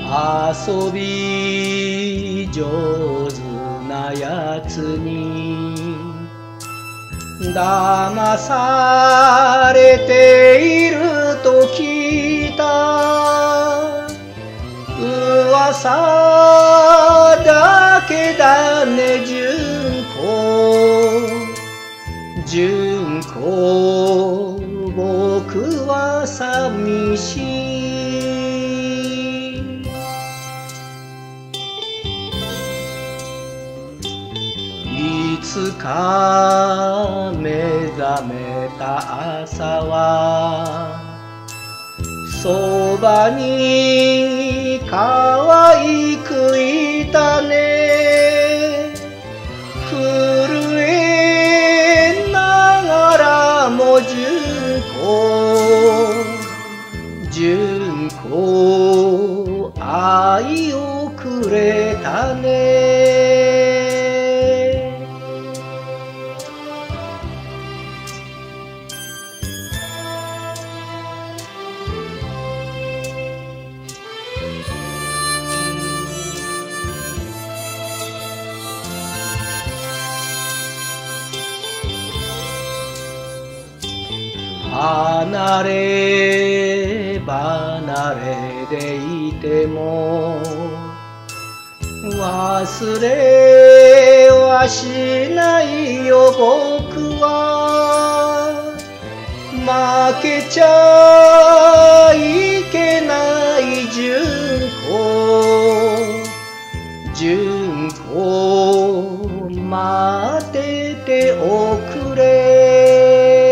遊び上手なやつに騙されていると聞いた噂だけだね純子僕は寂しいいつか目覚めた朝はそばに可愛くいたね震えながらも純子愛をくれたね離れ離れでいても忘れはしないよ僕は負けちゃいけない純子待ってておくれ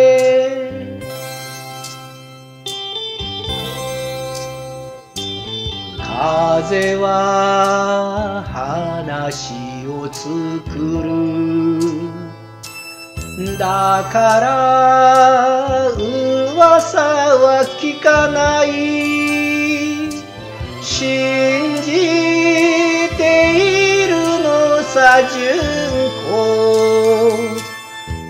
風は話を作るだから噂は聞かない信じているのさ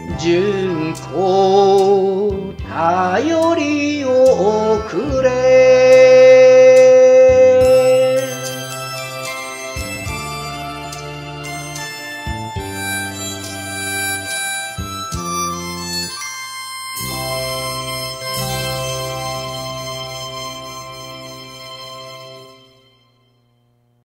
純子頼りをくれ